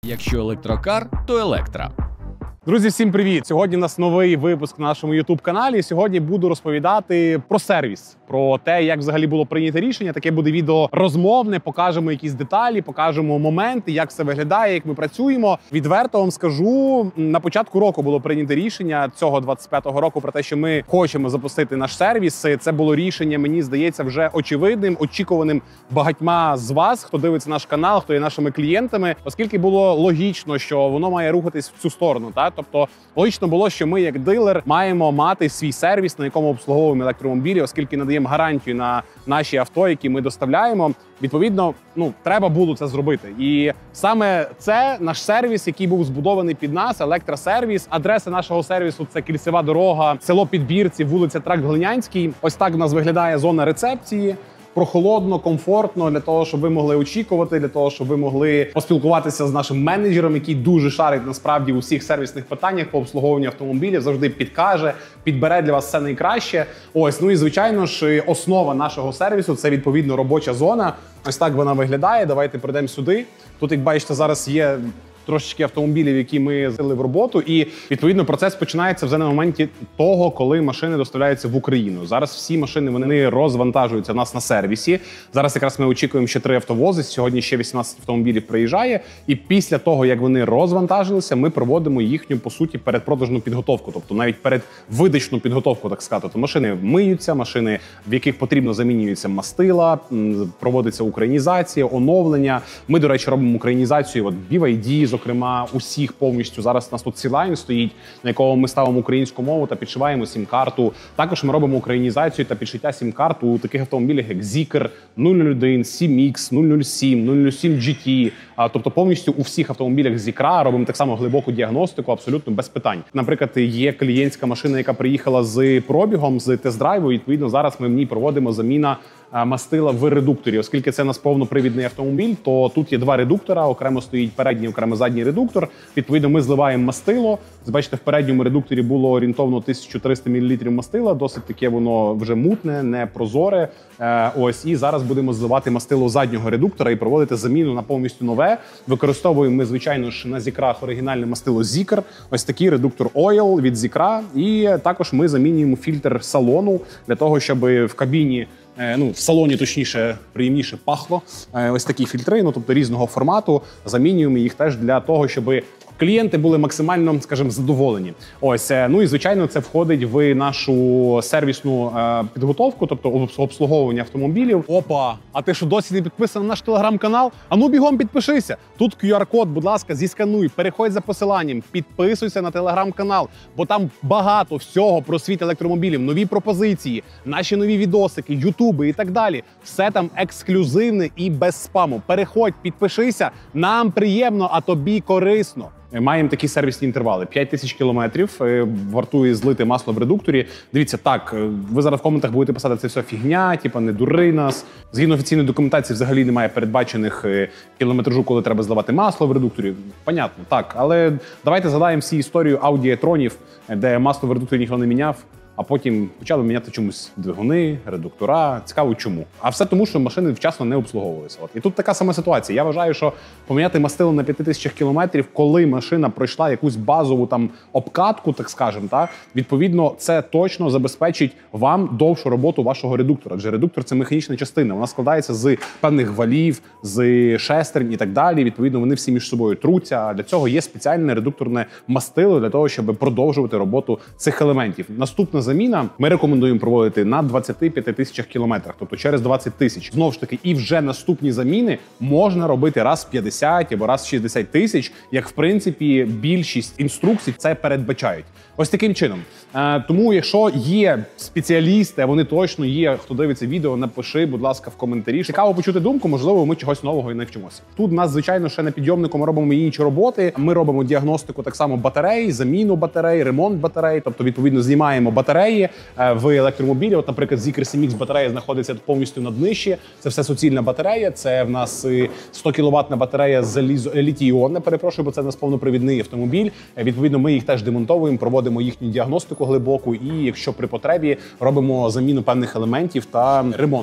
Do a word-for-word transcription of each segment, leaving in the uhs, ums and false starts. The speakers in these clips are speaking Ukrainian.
Якщо електрокар, то електра. Друзі, всім привіт! Сьогодні у нас новий випуск на нашому ютуб-каналі. Сьогодні буду розповідати про сервіс, про те, як взагалі було прийнято рішення. Таке буде відео розмовне, покажемо якісь деталі, покажемо моменти, як все виглядає, як ми працюємо. Відверто вам скажу, на початку року було прийнято рішення цього двадцять п'ятого року про те, що ми хочемо запустити наш сервіс. Це було рішення, мені здається, вже очевидним, очікуваним багатьма з вас, хто дивиться наш канал, хто є нашими клієнтами, оскільки було логічно, що воно має рухатись в цю сторону. Так? Тобто логічно було, що ми як дилер маємо мати свій сервіс, на якому обслуговуємо електромобілі, оскільки надаємо гарантію на наші авто, які ми доставляємо. Відповідно, ну треба було це зробити. І саме це наш сервіс, який був збудований під нас, електросервіс. Адреса нашого сервісу – це Кільцева дорога, село Підбірці, вулиця Тракт Глинянський. Ось так у нас виглядає зона рецепції. Прохолодно, комфортно, для того, щоб ви могли очікувати, для того, щоб ви могли поспілкуватися з нашим менеджером, який дуже шарить насправді у всіх сервісних питаннях по обслуговуванню автомобілів, завжди підкаже, підбере для вас все найкраще. Ось, ну і звичайно ж, основа нашого сервісу – це відповідно робоча зона. Ось так вона виглядає. Давайте прийдемо сюди. Тут, як бачите, зараз є трошечки автомобілів, які ми взяли в роботу, і відповідно процес починається вже на моменті того, коли машини доставляються в Україну. Зараз всі машини вони розвантажуються в нас на сервісі. Зараз якраз ми очікуємо ще три автовози. Сьогодні ще вісімнадцять автомобілів приїжджає. І після того, як вони розвантажилися, ми проводимо їхню по суті передпродажну підготовку, тобто навіть передвидачну підготовку, так сказати. То машини миються, машини, в яких потрібно замінюються мастила, проводиться українізація, оновлення. Ми, до речі, робимо українізацію. От бі вай ді, зокрема, усіх повністю. Зараз у нас тут C-Line стоїть, на якому ми ставимо українську мову та підшиваємо сім-карту. Також ми робимо українізацію та підшиття сім-карт у таких автомобілях, як Zeekr, нуль нуль один, сім ікс, нуль нуль сім, нуль нуль сім джі ті. Тобто повністю у всіх автомобілях Zeekr робимо так само глибоку діагностику, абсолютно без питань. Наприклад, є клієнтська машина, яка приїхала з пробігом, з тест-драйву. Відповідно, зараз ми в ній проводимо заміна мастила в редукторі. Оскільки це у нас повнопривідний автомобіль, то тут є два редуктора, окремо стоїть передній, окремо задній редуктор. Відповідно, ми зливаємо мастило. Бачите, в передньому редукторі було орієнтовно тисяча триста мілілітрів мастила, досить таке воно вже мутне, не прозоре. Ось, і зараз будемо зливати мастило заднього редуктора і проводити заміну на повністю нове. Використовуємо ми, звичайно ж, на Zeekr оригінальне мастило Zeekr. Ось такий редуктор Oil від Zeekr. І також ми замінюємо фільтр салону для того, щоб в кабіні, ну, в салоні, точніше, приємніше пахло. Ось такі фільтри, ну, тобто різного формату. Замінюємо їх теж для того, щоб клієнти були максимально, скажімо, задоволені. Ось, ну і звичайно, це входить в нашу сервісну е, підготовку, тобто обслуговування автомобілів. Опа, а ти що, досі не підписаний на наш телеграм-канал? А ну бігом підпишися. Тут ку ар-код, будь ласка, зіскануй, переходь за посиланням, підписуйся на телеграм-канал, бо там багато всього про світ електромобілів, нові пропозиції, наші нові відосики, ютуби і так далі. Все там ексклюзивне і без спаму. Переходь, підпишися, нам приємно, а тобі корисно. Маємо такі сервісні інтервали. п'ять тисяч кілометрів вартує злити масло в редукторі. Дивіться, так, ви зараз в коментах будете писати, це все фігня, типа не дури нас. Згідно офіційної документації взагалі немає передбачених кілометражу, коли треба зливати масло в редукторі. Понятно, так. Але давайте згадаємо всі історію Audi e-tronів, де масло в редукторі ніхто не міняв. А потім почали міняти чомусь двигуни, редуктора. Цікаво, чому. А все тому, що машини вчасно не обслуговувалися. От. І тут така сама ситуація. Я вважаю, що поміняти мастило на п'яти тисячах кілометрів, коли машина пройшла якусь базову там обкатку, так скажемо, та, відповідно, це точно забезпечить вам довшу роботу вашого редуктора. Адже редуктор – це механічна частина. Вона складається з певних валів, з шестерень і так далі. Відповідно, вони всі між собою труться. А для цього є спеціальне редукторне мастило для того, щоб продовжувати роботу цих елементів. Наступна заміна ми рекомендуємо проводити на двадцяти п'яти тисячах кілометрах, тобто через двадцять тисяч. Знову ж таки, і вже наступні заміни можна робити раз в п'ятдесят або раз в шістдесят тисяч, як в принципі більшість інструкцій це передбачають. Ось таким чином. Е, тому, якщо є спеціалісти, а вони точно є, хто дивиться відео, напиши, будь ласка, в коментарі. Цікаво почути думку, можливо, ми чогось нового і навчимося. Тут у нас, звичайно, ще на підйомнику ми робимо інші роботи. Ми робимо діагностику так само батарей, заміну батарей, ремонт батарей, тобто, відповідно, знімаємо батареї в електромобілі. От, наприклад, Zeekr сім ікс батарея знаходиться повністю на днищі. Це все суцільна батарея, це в нас сто кіловатна батарея залізо літій-іонна, перепрошую, бо це в нас повнопривідний автомобіль. Відповідно, ми їх теж демонтовуємо, проводимо їхню діагностику глибоку і, якщо при потребі, робимо заміну певних елементів та ремонт.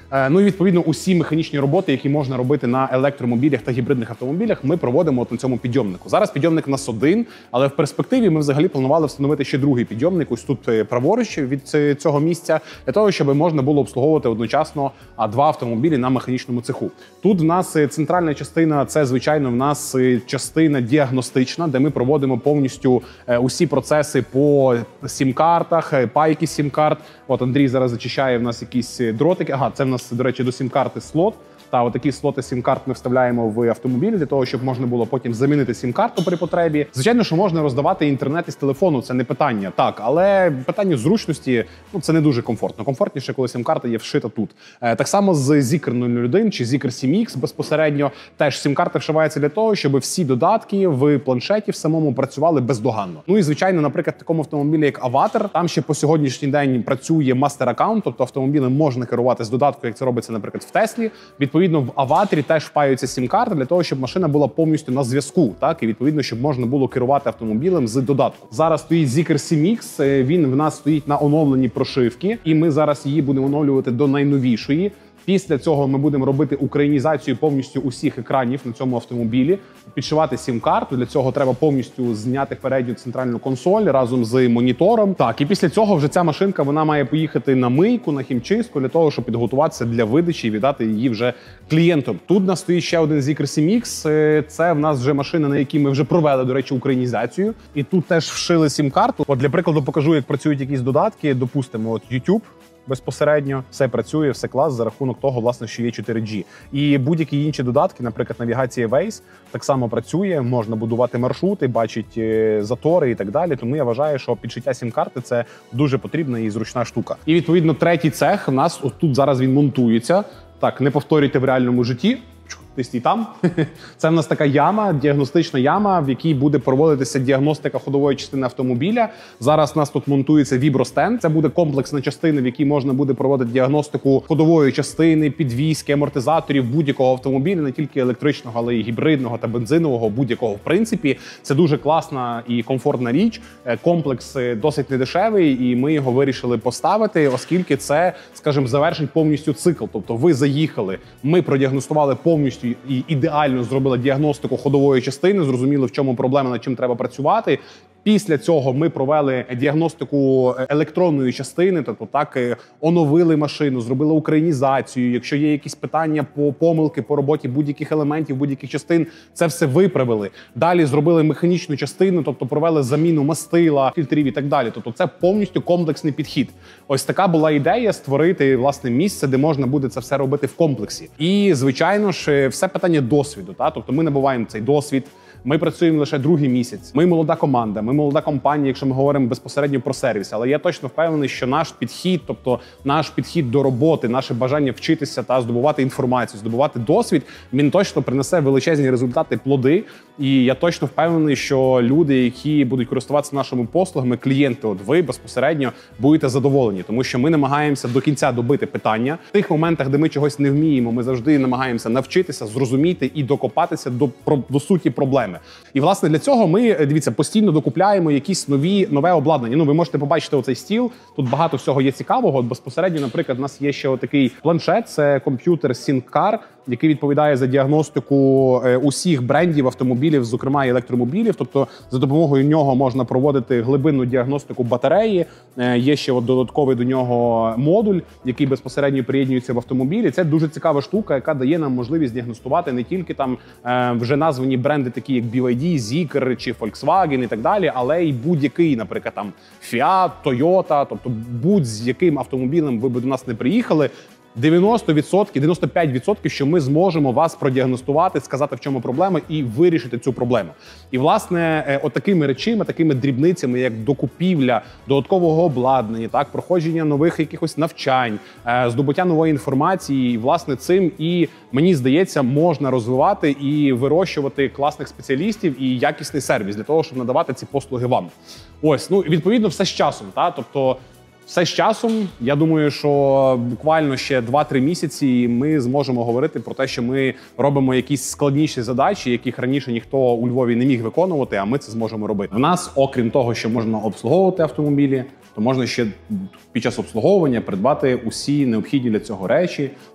Ну і відповідно усі механічні роботи, які можна робити на електромобілях та гібридних автомобілях, ми проводимо от на цьому підйомнику. Зараз підйомник у нас один, але в перспективі ми взагалі планували встановити ще другий підйомник, ось тут праворуч від цього місця, для того, щоб можна було обслуговувати одночасно два автомобілі на механічному цеху. Тут в нас центральна частина, це, звичайно, в нас частина діагностична, де ми проводимо повністю усі процеси по сім-картах, пайки сім-карт. От Андрій зараз зачищає в нас якісь дротики. Ага, це в нас, до речі, до сім-карти слот. Та отакі слоти сім-карт ми вставляємо в автомобіль для того, щоб можна було потім замінити сім-карту при потребі. Звичайно, що можна роздавати інтернет із телефону, це не питання. Так, але питання зручності, ну, це не дуже комфортно. Комфортніше, коли сім-карта є вшита тут. Е, так само з Zikr нуль один чи Zikr сім ікс безпосередньо. Теж сім-карта вшивається для того, щоб всі додатки в планшеті в самому працювали бездоганно. Ну і, звичайно, наприклад, в такому автомобілі, як Avatar, там ще по сьогоднішній день працює мастер-аккаунт, тобто автомобілем можна керувати з додатку, як це робиться, наприклад, в Теслі. Відповідно, в Аватрі теж впаються сім-карти для того, щоб машина була повністю на зв'язку, так, і відповідно, щоб можна було керувати автомобілем з додатку. Зараз стоїть Zikr сім ікс, він в нас стоїть на оновленій прошивці, і ми зараз її будемо оновлювати до найновішої. Після цього ми будемо робити українізацію повністю усіх екранів на цьому автомобілі, підшивати сім-карту. Для цього треба повністю зняти передню центральну консоль разом з монітором. Так, і після цього вже ця машинка, вона має поїхати на мийку, на хімчистку, для того, щоб підготуватися для видачі і віддати її вже клієнтам. Тут у нас стоїть ще один Zikr сім ікс. Це в нас вже машина, на якій ми вже провели, до речі, українізацію. І тут теж вшили сім-карту. От для прикладу покажу, як працюють якісь додатки. Допустимо, от YouTube. Безпосередньо все працює, все клас за рахунок того, власне, що є чотири джі. І будь-які інші додатки, наприклад, навігація Waze, так само працює, можна будувати маршрути, бачити затори і так далі. Тому я вважаю, що підшиття сім-карти – це дуже потрібна і зручна штука. І, відповідно, третій цех у нас, ось тут зараз він монтується. Так, не повторюйте в реальному житті. Ти стій там. Це в нас така яма, діагностична яма, в якій буде проводитися діагностика ходової частини автомобіля. Зараз у нас тут монтується вібростенд. Це буде комплексна частина, в якій можна буде проводити діагностику ходової частини, підвіски, амортизаторів будь-якого автомобіля, не тільки електричного, але й гібридного та бензинового, будь-якого. В принципі, це дуже класна і комфортна річ. Комплекс досить недешевий, і ми його вирішили поставити, оскільки це, скажімо, завершить повністю цикл. Тобто ви заїхали, ми продіагностували повністю і ідеально зробили діагностику ходової частини, зрозуміли, в чому проблема, над чим треба працювати. Після цього ми провели діагностику електронної частини, тобто так оновили машину, зробили українізацію. Якщо є якісь питання по помилки по роботі будь-яких елементів, будь-яких частин, це все виправили. Далі зробили механічну частину, тобто провели заміну мастила, фільтрів і так далі. Тобто це повністю комплексний підхід. Ось така була ідея створити, власне, місце, де можна буде це все робити в комплексі. І, звичайно ж, все питання досвіду. Та? Тобто ми набуваємо цей досвід. Ми працюємо лише другий місяць. Ми молода команда, ми молода компанія, якщо ми говоримо безпосередньо про сервіс. Але я точно впевнений, що наш підхід, тобто наш підхід до роботи, наше бажання вчитися та здобувати інформацію, здобувати досвід, він точно принесе величезні результати, плоди. І я точно впевнений, що люди, які будуть користуватися нашими послугами, клієнти, от ви безпосередньо будете задоволені, тому що ми намагаємося до кінця добити питання. В тих моментах, де ми чогось не вміємо, ми завжди намагаємося навчитися, зрозуміти і докопатися до, до суті проблеми. І, власне, для цього ми, дивіться, постійно докупляємо якісь нові, нове обладнання. Ну, ви можете побачити оцей стіл, тут багато всього є цікавого. От безпосередньо, наприклад, у нас є ще отакий планшет, це комп'ютер SyncCar, який відповідає за діагностику усіх брендів автомобілів, зокрема і електромобілів. Тобто за допомогою нього можна проводити глибинну діагностику батареї. Є ще от додатковий до нього модуль, який безпосередньо приєднується в автомобілі. Це дуже цікава штука, яка дає нам можливість діагностувати не тільки там вже названі бренди, такі як бі вай ді, Zikr чи Volkswagen і так далі, але й будь-який, наприклад, там Fiat, Toyota, тобто будь-з яким автомобілем ви б до нас не приїхали, дев'яносто відсотків, дев'яносто п'ять відсотків, що ми зможемо вас продіагностувати, сказати, в чому проблема, і вирішити цю проблему. І, власне, от такими речами, такими дрібницями, як докупівля додаткового обладнання, так, проходження нових якихось навчань, здобуття нової інформації, і, власне, цим і, мені здається, можна розвивати і вирощувати класних спеціалістів і якісний сервіс для того, щоб надавати ці послуги вам. Ось, ну, відповідно, все з часом, так, тобто все з часом. Я думаю, що буквально ще два-три місяці і ми зможемо говорити про те, що ми робимо якісь складніші задачі, яких раніше ніхто у Львові не міг виконувати, а ми це зможемо робити. У нас, окрім того, що можна обслуговувати автомобілі, то можна ще під час обслуговування придбати усі необхідні для цього речі.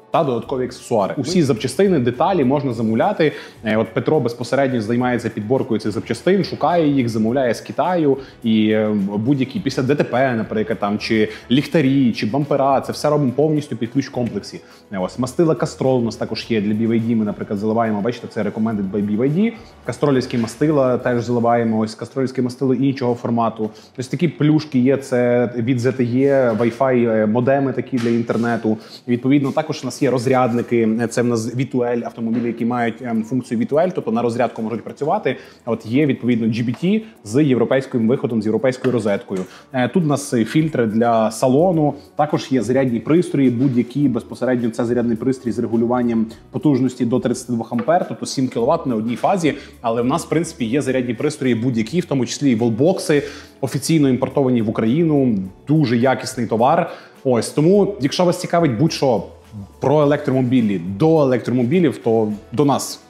та додаткові аксесуари. Усі запчастини, деталі можна замовляти. От Петро безпосередньо займається підборкою цих запчастин, шукає їх, замовляє з Китаю, і будь-які після ДТП, наприклад, там чи ліхтарі, чи бампера, це все робимо повністю під ключ комплекси. Ось мастила Castrol у нас також є для бі вай ді. Ми, наприклад, заливаємо. Бачите, це recommended by бі вай ді. Кастролівські мастила теж заливаємо. Ось кастролівські мастили іншого формату. Ось такі плюшки є. Це від зет те є, Wi-Fi модеми такі для інтернету. Відповідно, також у нас є розрядники. Це в нас ві ту ель автомобілі, які мають функцію ві ту ель, тобто на розрядку можуть працювати. От є відповідно джі бі ті з європейським виходом, з європейською розеткою. Тут у нас фільтри для салону. Також є зарядні пристрої, будь-які безпосередньо це зарядний пристрій з регулюванням потужності до тридцяти двох ампер, тобто сім кіловат на одній фазі. Але в нас, в принципі, є зарядні пристрої будь-які, в тому числі і волбокси, офіційно імпортовані в Україну. Дуже якісний товар. Ось тому, якщо вас цікавить будь-що про електромобілі, до електромобілів, то до нас.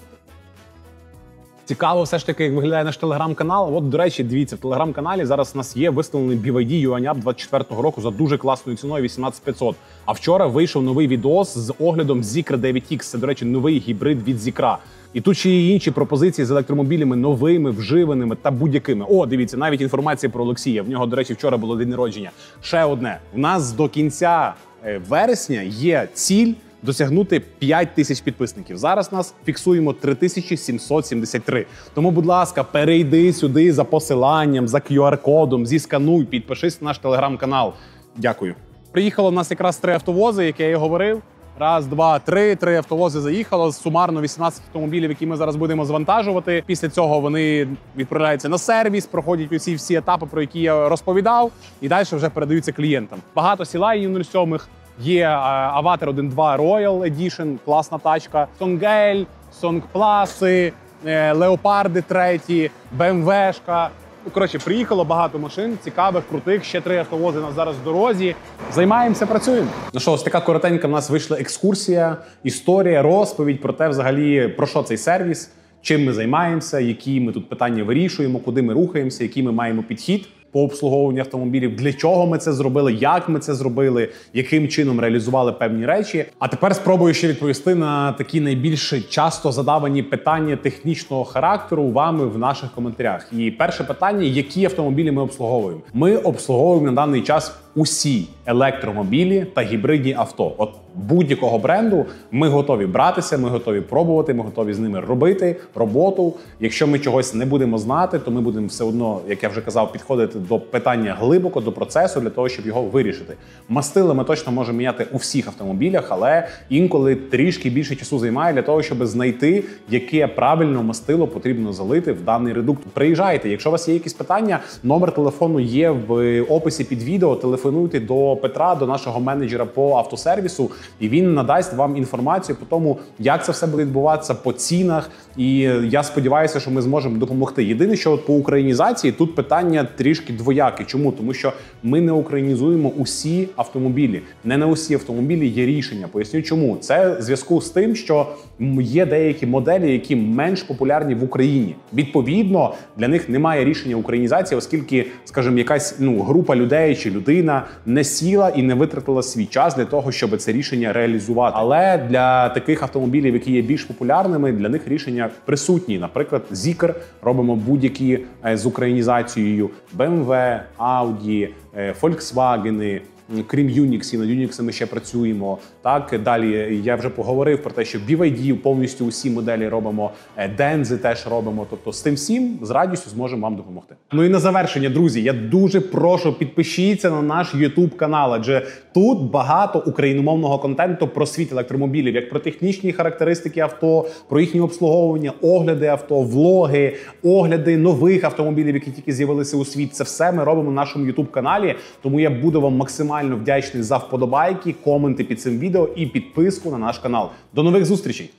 Цікаво все ж таки, як виглядає наш телеграм-канал. От, до речі, дивіться, в телеграм-каналі зараз у нас є виставлений бі вай ді юаняп двадцять четвертого року за дуже класною ціною вісімнадцять тисяч п'ятсот. А вчора вийшов новий відос з оглядом Zikr дев'ять ікс. Це, до речі, новий гібрид від Zikr. І тут ще є інші пропозиції з електромобілями новими, вживаними та будь-якими. О, дивіться, навіть інформація про Олексія. В нього, до речі, вчора було день народження. Ще одне. У нас до кінця вересня є ціль досягнути п'ять тисяч підписників. Зараз нас фіксуємо три тисячі сімсот сімдесят три. Тому, будь ласка, перейди сюди за посиланням, за кю ар-кодом, зіскануй, підпишись на наш телеграм-канал. Дякую. Приїхало в нас якраз три автовози, як я і говорив. Раз, два, три. Три автовози заїхало. Сумарно вісімнадцять автомобілів, які ми зараз будемо звантажувати. Після цього вони відправляються на сервіс, проходять усі всі етапи, про які я розповідав, і далі вже передаються клієнтам. Багато Сілай нуль сім, є Аватар один два Royal Edition, класна тачка, Сонгель, Сонгпласи, Леопарди треті, БМВшка. Коротше, приїхало багато машин, цікавих, крутих, ще три автовози у нас зараз в дорозі. Займаємося, працюємо. Ну що, ось така коротенька в нас вийшла екскурсія, історія, розповідь про те взагалі, про що цей сервіс, чим ми займаємося, які ми тут питання вирішуємо, куди ми рухаємося, який ми маємо підхід по обслуговуванню автомобілів, для чого ми це зробили, як ми це зробили, яким чином реалізували певні речі. А тепер спробую ще відповісти на такі найбільш часто задавані питання технічного характеру вами в наших коментарях. І перше питання, які автомобілі ми обслуговуємо? Ми обслуговуємо на даний час усі електромобілі та гібридні авто. От будь-якого бренду ми готові братися, ми готові пробувати, ми готові з ними робити роботу. Якщо ми чогось не будемо знати, то ми будемо все одно, як я вже казав, підходити до питання глибоко, до процесу, для того, щоб його вирішити. Мастила ми точно можемо міняти у всіх автомобілях, але інколи трішки більше часу займає для того, щоб знайти, яке правильно мастило потрібно залити в даний редукт. Приїжджайте, якщо у вас є якісь питання, номер телефону є в описі під відео, телефонуйте до Петра, до нашого менеджера по автосервісу, і він надасть вам інформацію по тому, як це все буде відбуватися, по цінах, і я сподіваюся, що ми зможемо допомогти. Єдине, що от по українізації тут питання трішки двояке. Чому? Тому що ми не українізуємо усі автомобілі. Не на усі автомобілі є рішення. Поясню чому. Це в зв'язку з тим, що є деякі моделі, які менш популярні в Україні. Відповідно, для них немає рішення українізації, оскільки, скажімо, якась ну, група людей чи людина не сіла і не витратила свій час для того, щоб це рішення реалізувати. Але для таких автомобілів, які є більш популярними, для них рішення присутні. Наприклад, Zikr, робимо будь-які з українізацією, бе ем ве, Audi, Volkswagen, крім Unix, над Unix ми ще працюємо. Так, далі я вже поговорив про те, що бі вай ді повністю усі моделі робимо, Denza теж робимо. Тобто з тим всім з радістю зможемо вам допомогти. Ну і на завершення, друзі, я дуже прошу, підпишіться на наш YouTube канал, адже тут багато україномовного контенту про світ електромобілів, як про технічні характеристики авто, про їхнє обслуговування, огляди авто, влоги, огляди нових автомобілів, які тільки з'явилися у світ. Це все ми робимо на нашому YouTube каналі, тому я буду вам максимально вдячний за вподобайки, коменти під цим відео і підписку на наш канал. До нових зустрічей!